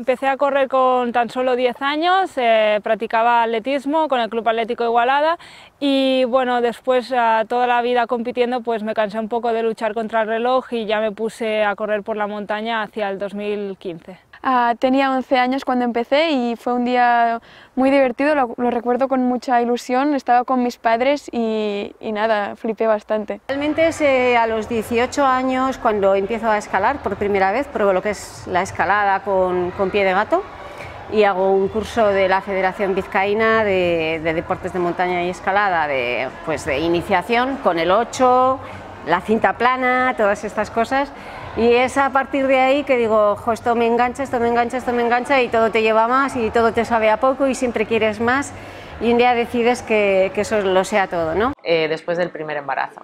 Empecé a correr con tan solo 10 años, practicaba atletismo con el Club Atlético Igualada y bueno, después toda la vida compitiendo pues me cansé un poco de luchar contra el reloj y ya me puse a correr por la montaña hacia el 2015. Tenía 11 años cuando empecé y fue un día muy divertido, lo recuerdo con mucha ilusión, estaba con mis padres y nada, flipé bastante. Realmente es a los 18 años cuando empiezo a escalar por primera vez, pruebo lo que es la escalada con pie de gato y hago un curso de la Federación Vizcaína de Deportes de Montaña y Escalada de iniciación con el 8, la cinta plana, todas estas cosas. Y es a partir de ahí que digo, ojo, esto me engancha, esto me engancha, esto me engancha y todo te lleva más y todo te sabe a poco y siempre quieres más y un día decides que eso lo sea todo, ¿no? Después del primer embarazo,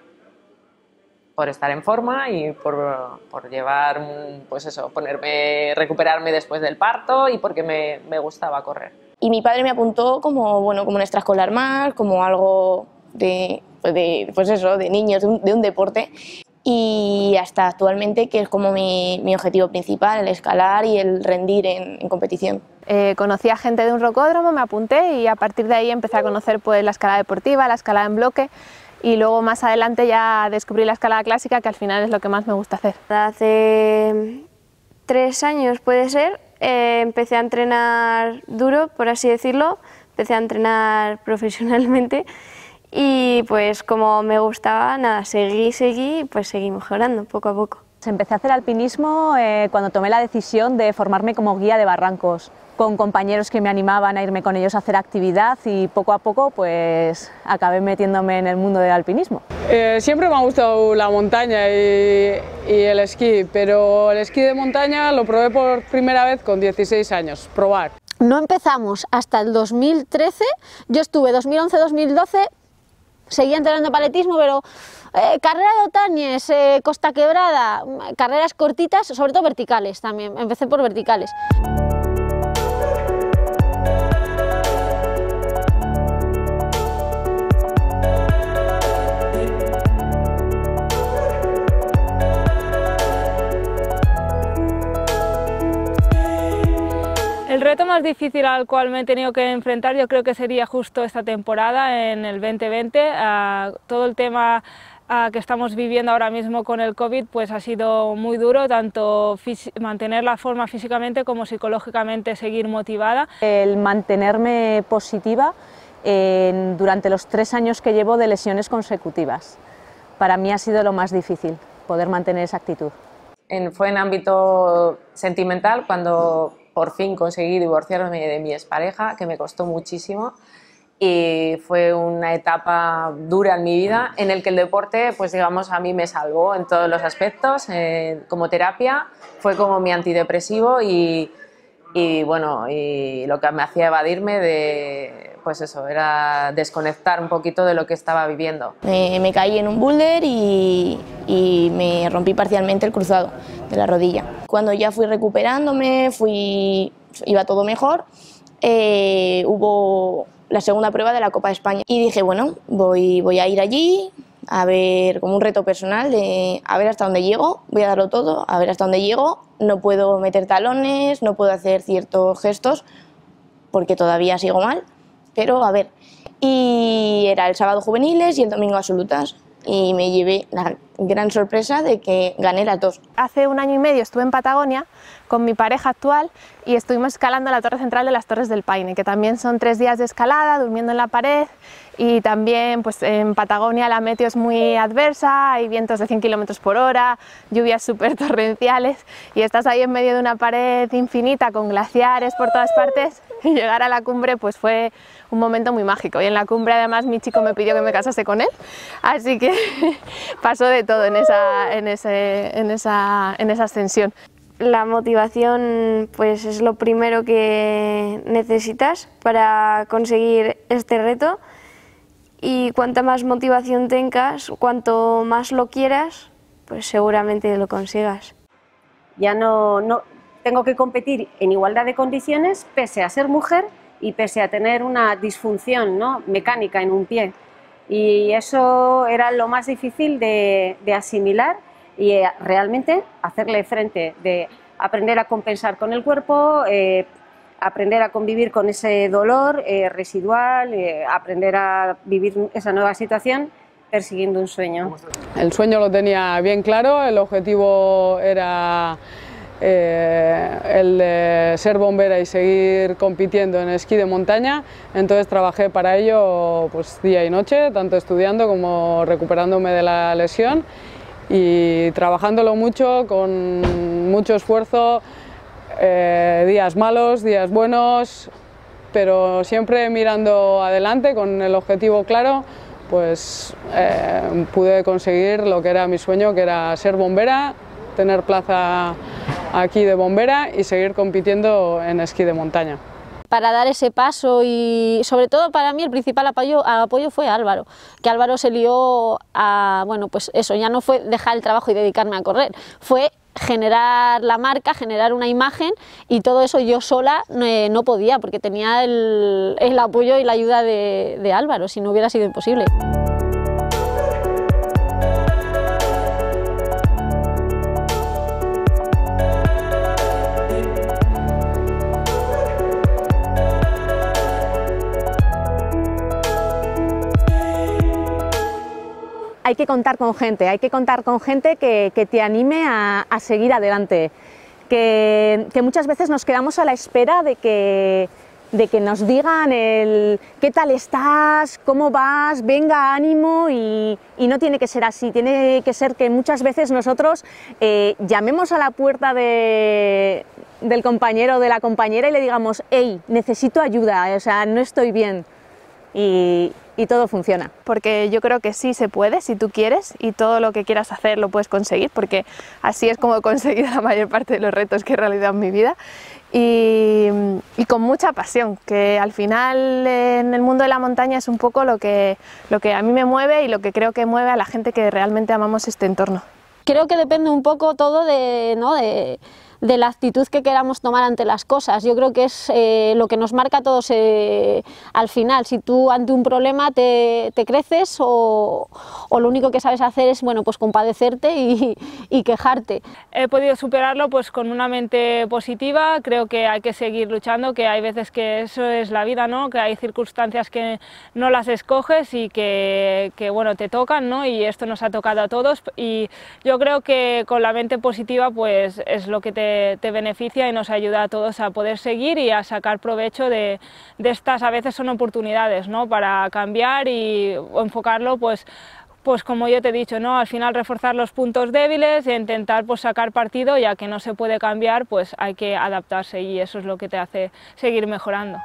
por estar en forma y por llevar, pues eso, recuperarme después del parto y porque me gustaba correr. Y mi padre me apuntó como, bueno, como un extraescolar más, como algo de niños, de un deporte. Y hasta actualmente, que es como mi objetivo principal, el escalar y el rendir en competición. Conocí a gente de un rocódromo, me apunté y a partir de ahí empecé a conocer pues, la escalada deportiva, la escalada en bloque y luego más adelante ya descubrí la escalada clásica, que al final es lo que más me gusta hacer. Hace 3 años puede ser, empecé a entrenar duro, por así decirlo, empecé a entrenar profesionalmente. Y pues como me gustaba, nada, seguí, pues seguí mejorando poco a poco. Empecé a hacer alpinismo cuando tomé la decisión de formarme como guía de barrancos, con compañeros que me animaban a irme con ellos a hacer actividad y poco a poco pues acabé metiéndome en el mundo del alpinismo. Siempre me ha gustado la montaña y el esquí, pero el esquí de montaña lo probé por primera vez con 16 años, probar. No empezamos hasta el 2013, yo estuve 2011-2012, seguía entrenando para atletismo, pero carrera de Otañes, Costa Quebrada, carreras cortitas, sobre todo verticales también, empecé por verticales. El reto más difícil al cual me he tenido que enfrentar yo creo que sería justo esta temporada, en el 2020. Todo el tema que estamos viviendo ahora mismo con el COVID pues ha sido muy duro, tanto mantener la forma físicamente como psicológicamente seguir motivada. El mantenerme positiva durante los 3 años que llevo de lesiones consecutivas. Para mí ha sido lo más difícil, poder mantener esa actitud. Fue en ámbito sentimental cuando por fin conseguí divorciarme de mi expareja, que me costó muchísimo y fue una etapa dura en mi vida en el que el deporte, pues digamos, a mí me salvó en todos los aspectos, como terapia, fue como mi antidepresivo y bueno, y lo que me hacía evadirme pues eso, era desconectar un poquito de lo que estaba viviendo. Me caí en un boulder y me rompí parcialmente el cruzado de la rodilla. Cuando ya fui recuperándome, iba todo mejor, hubo la segunda prueba de la Copa de España y dije, bueno, voy a ir allí a ver, como un reto personal, a ver hasta dónde llego, voy a darlo todo, a ver hasta dónde llego, no puedo meter talones, no puedo hacer ciertos gestos porque todavía sigo mal, pero a ver. Y era el sábado juveniles y el domingo absolutas y me llevé la gran sorpresa de que gané las 2. Hace 1 año y medio estuve en Patagonia con mi pareja actual y estuvimos escalando la torre central de las Torres del Paine, que también son 3 días de escalada, durmiendo en la pared, y también pues en Patagonia la meteo es muy adversa, hay vientos de 100 km por hora, lluvias súper torrenciales y estás ahí en medio de una pared infinita con glaciares por todas partes y llegar a la cumbre pues fue un momento muy mágico. Y en la cumbre además mi chico me pidió que me casase con él, así que pasó de todo en esa ascensión. La motivación pues es lo primero que necesitas para conseguir este reto y cuanta más motivación tengas, cuanto más lo quieras, pues seguramente lo consigas. Ya no tengo que competir en igualdad de condiciones pese a ser mujer y pese a tener una disfunción, ¿no?, mecánica en un pie. Y eso era lo más difícil de asimilar y realmente hacerle frente, de aprender a compensar con el cuerpo, aprender a convivir con ese dolor residual, aprender a vivir esa nueva situación persiguiendo un sueño. El sueño lo tenía bien claro, el objetivo era el de ser bombera y seguir compitiendo en esquí de montaña, entonces trabajé para ello pues, día y noche, tanto estudiando como recuperándome de la lesión y trabajándolo mucho, con mucho esfuerzo, días malos, días buenos, pero siempre mirando adelante con el objetivo claro, pues pude conseguir lo que era mi sueño, que era ser bombera, tener plaza aquí de bombera y seguir compitiendo en esquí de montaña. Para dar ese paso y sobre todo para mí el principal apoyo fue Álvaro, que Álvaro se lió a, bueno, pues eso, ya no fue dejar el trabajo y dedicarme a correr, fue generar la marca, generar una imagen y todo eso yo sola no podía porque tenía el apoyo y la ayuda de Álvaro, si no hubiera sido imposible. Hay que contar con gente que te anime a seguir adelante, que muchas veces nos quedamos a la espera de que nos digan qué tal estás, cómo vas, venga, ánimo, y no tiene que ser así, tiene que ser que muchas veces nosotros llamemos a la puerta del compañero o de la compañera y le digamos, hey, necesito ayuda, o sea, no estoy bien. Y todo funciona. Porque yo creo que sí se puede, si tú quieres, y todo lo que quieras hacer lo puedes conseguir, porque así es como he conseguido la mayor parte de los retos que he realizado en mi vida, y con mucha pasión, que al final en el mundo de la montaña es un poco lo que a mí me mueve y lo que creo que mueve a la gente que realmente amamos este entorno. Creo que depende un poco todo de la actitud que queramos tomar ante las cosas. Yo creo que es lo que nos marca a todos al final. Si tú ante un problema te creces o lo único que sabes hacer es, bueno, pues compadecerte y quejarte. He podido superarlo pues con una mente positiva. Creo que hay que seguir luchando, que hay veces que eso es la vida, ¿no? Que hay circunstancias que no las escoges y que bueno, te tocan, ¿no? Y esto nos ha tocado a todos, y yo creo que con la mente positiva pues es lo que te beneficia y nos ayuda a todos a poder seguir y a sacar provecho de estas, a veces son oportunidades, ¿no? Para cambiar y enfocarlo pues como yo te he dicho, ¿no? Al final reforzar los puntos débiles e intentar pues sacar partido, ya que no se puede cambiar, pues hay que adaptarse, y eso es lo que te hace seguir mejorando.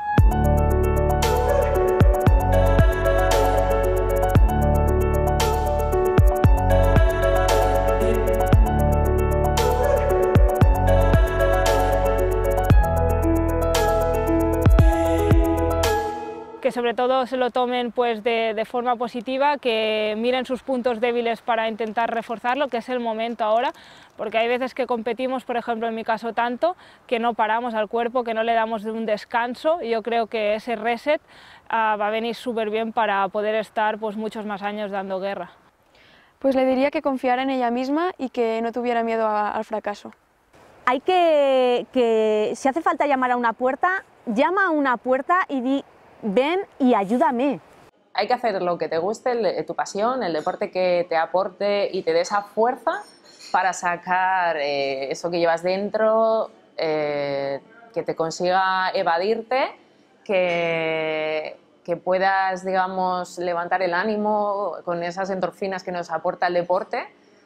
Que sobre todo se lo tomen pues de forma positiva, que miren sus puntos débiles para intentar reforzarlo, que es el momento ahora, porque hay veces que competimos, por ejemplo en mi caso tanto, que no paramos al cuerpo, que no le damos un descanso, y yo creo que ese reset va a venir súper bien para poder estar pues muchos más años dando guerra. Pues le diría que confiara en ella misma y que no tuviera miedo al fracaso. Hay que si hace falta llamar a una puerta, llama a una puerta y di, ven y ayúdame. Hay que hacer lo que te guste, tu pasión, el deporte que te aporte y te dé esa fuerza para sacar eso que llevas dentro, que te consiga evadirte, que puedas, digamos, levantar el ánimo con esas endorfinas que nos aporta el deporte,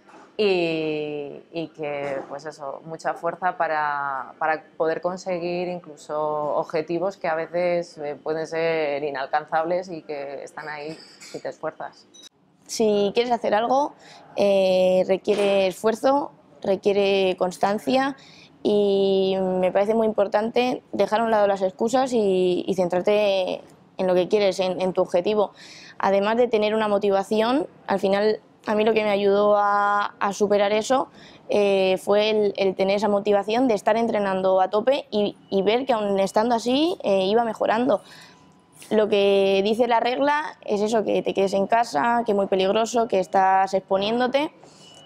y que, pues eso, mucha fuerza para poder conseguir incluso objetivos que a veces pueden ser inalcanzables y que están ahí si te esfuerzas. Si quieres hacer algo, requiere esfuerzo, requiere constancia, y me parece muy importante dejar a un lado las excusas y centrarte en lo que quieres, en tu objetivo. Además de tener una motivación, al final a mí lo que me ayudó a superar eso fue el tener esa motivación de estar entrenando a tope y ver que aun estando así iba mejorando. Lo que dice la regla es eso, que te quedes en casa, que es muy peligroso, que estás exponiéndote,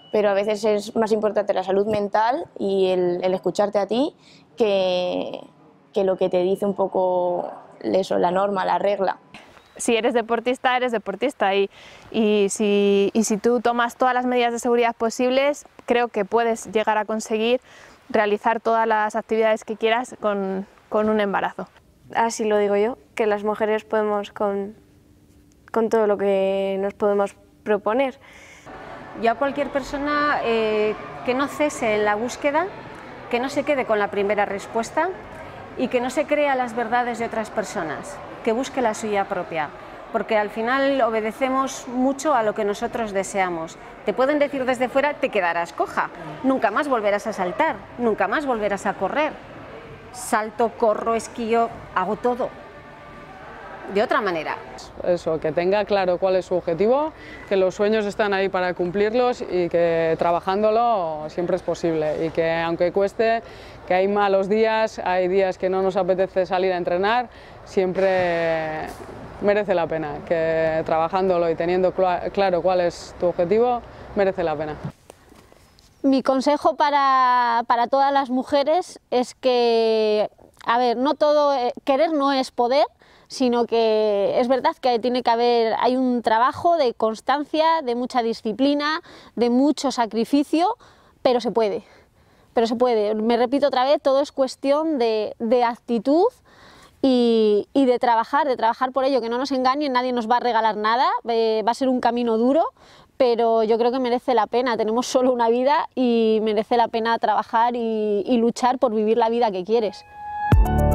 pero a veces es más importante la salud mental y el escucharte a ti que lo que te dice un poco eso, la norma, la regla. Si eres deportista, eres deportista y si tú tomas todas las medidas de seguridad posibles, creo que puedes llegar a conseguir realizar todas las actividades que quieras con un embarazo. Así lo digo yo, que las mujeres podemos con todo lo que nos podemos proponer. Yo a cualquier persona que no cese en la búsqueda, que no se quede con la primera respuesta y que no se crea las verdades de otras personas, que busque la suya propia, porque al final obedecemos mucho a lo que nosotros deseamos. Te pueden decir desde fuera, te quedarás coja, nunca más volverás a saltar, nunca más volverás a correr. Salto, corro, esquío, hago todo de otra manera. Eso, que tenga claro cuál es su objetivo, que los sueños están ahí para cumplirlos y que trabajándolo siempre es posible y que aunque cueste, que hay malos días, hay días que no nos apetece salir a entrenar, siempre merece la pena, que trabajándolo y teniendo claro cuál es tu objetivo, merece la pena. Mi consejo para todas las mujeres es que, a ver, no todo, querer no es poder, sino que es verdad que tiene que haber, hay un trabajo de constancia, de mucha disciplina, de mucho sacrificio, pero se puede, Me repito otra vez, todo es cuestión de actitud y de trabajar por ello, que no nos engañen, nadie nos va a regalar nada, va a ser un camino duro, pero yo creo que merece la pena, tenemos solo una vida y merece la pena trabajar y luchar por vivir la vida que quieres.